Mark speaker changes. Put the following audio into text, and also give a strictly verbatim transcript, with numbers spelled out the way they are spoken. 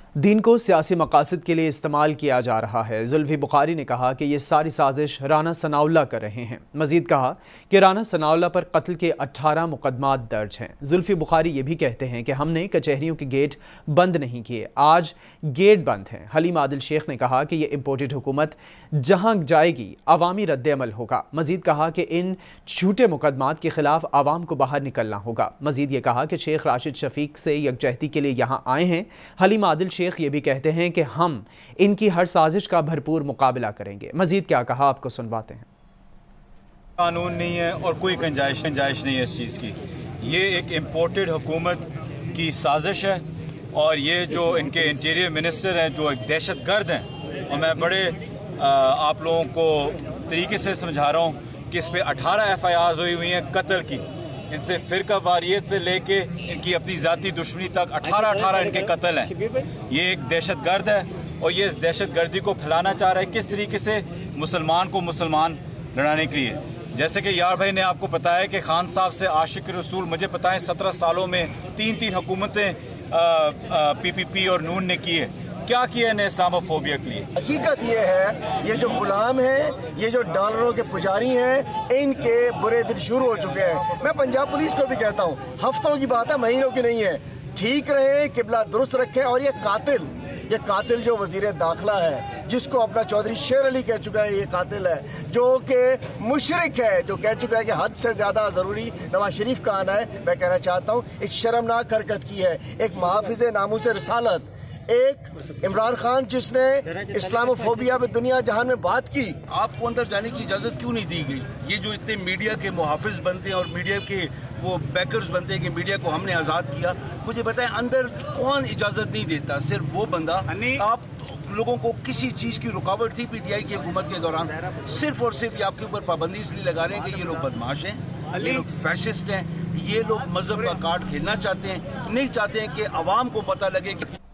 Speaker 1: دین کو سیاسی مقاصد کے لیے استعمال کیا جا رہا ہے۔ زلفی بخاری نے کہا کہ یہ ساری سازش رانا ثناء اللہ کر رہے ہیں۔ مزید کہا کہ رانا ثناء اللہ پر قتل کے اٹھارہ مقدمات درج ہیں۔ زلفی بخاری یہ بھی کہتے ہیں کہ ہم نے کچہریوں کے گیٹ بند نہیں کیے، آج گیٹ بند ہیں۔ حلیم عادل شیخ نے کہا کہ یہ امپورٹڈ حکومت جہاں جائے گی عوامی رد عمل ہوگا۔ مزید کہا کہ ان جھوٹے مقدمات کے خلاف عوام کو باہر نکلنا ہوگا۔ مزید یہ کہا کہ شیخ راشد شفیق سے یکجہتی کے لیے یہاں آئے ہیں۔ حلیم عادل شیخ یہ بھی کہتے ہیں کہ ہم ان کی ہر سازش کا بھرپور مقابلہ کریں گے۔ مزید کیا کہا آپ کو سنواتے ہیں۔
Speaker 2: قانون نہیں ہے اور کوئی گنجائش گنجائش نہیں ہے اس چیز کی، یہ ایک امپورٹڈ حکومت کی سازش ہے، اور یہ جو ان کے انٹیریئر منسٹر ہیں جو ایک دہشت گرد ہیں، اور میں بڑے آپ لوگوں کو طریقے سے سمجھا رہا ہوں کہ اس پہ اٹھارہ ایف آئی آرز ہوئی ہوئی ہیں قتل کی، ان سے فرقہ واریت سے لے کے ان کی اپنی ذاتی دشمنی تک اٹھارہ اٹھارہ ان کے قتل ہیں۔ یہ ایک دہشت گرد ہے اور یہ اس دہشت گردی کو پھیلانا چاہ رہا ہے کس طریقے سے؟ مسلمان کو مسلمان لڑانے کے لیے۔ جیسے کہ یار بھائی نے آپ کو بتایا کہ خان صاحب سے عاشق رسول، مجھے پتا ہے سترہ سالوں میں تین تین حکومتیں پی پی پی اور نون نے کی ہے، کیا کیا ہے اسلام فوبیا کے لیے؟
Speaker 3: حقیقت یہ ہے یہ جو غلام ہیں، یہ جو ڈالروں کے پجاری ہیں، ان کے برے دن شروع ہو چکے ہیں۔ میں پنجاب پولیس کو بھی کہتا ہوں، ہفتوں کی بات ہے، مہینوں کی نہیں ہے، ٹھیک رہے، قبلہ درست رکھیں۔ اور یہ قاتل یہ قاتل جو وزیر داخلہ ہے، جس کو اپنا چودھری شیر علی کہہ چکا ہے یہ قاتل ہے، جو کہ مشرک ہے، جو کہہ چکا ہے کہ حد سے زیادہ ضروری نواز شریف کا آنا ہے، میں کہنا چاہتا ہوں ایک شرمناک حرکت کی ہے، ایک محافظ ناموس رسالت، ایک عمران خان جس نے اسلام فوبیا میں دنیا جہان میں بات کی۔
Speaker 4: آپ کو اندر جانے کی اجازت کیوں نہیں دی گئی؟ یہ جو اتنے میڈیا کے محافظ بنتے ہیں اور میڈیا کے وہ بیکرز بنتے ہیں کہ میڈیا کو ہم نے آزاد کیا، مجھے بتائیں اندر کون اجازت نہیں دیتا؟ صرف وہ بندہ۔ آپ لوگوں کو کسی چیز کی رکاوٹ تھی پی ٹی آئی کی حکومت کے دوران؟ صرف اور صرف یہ آپ کے اوپر پابندی اس لیے لگا رہے ہیں کہ یہ لوگ بدماش ہیں، یہ لوگ فیشسٹ ہیں، یہ لوگ مذہب کا کارڈ کھیلنا چاہتے ہیں، نہیں چاہتے ہیں کہ عوام کو پتہ لگے کہ